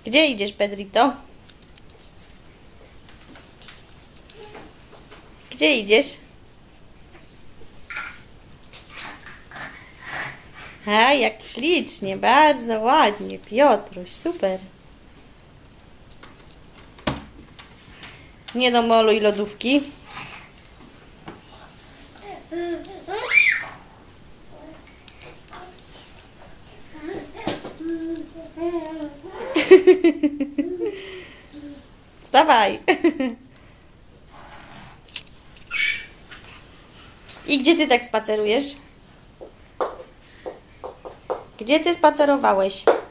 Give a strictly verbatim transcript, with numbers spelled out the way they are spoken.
Gdzie idziesz, Pedrito? Gdzie idziesz? A, jak ślicznie, bardzo ładnie, Piotruś, super. Nie domoluj lodówki. Wstawaj. I gdzie ty tak spacerujesz? Gdzie ty spacerowałeś?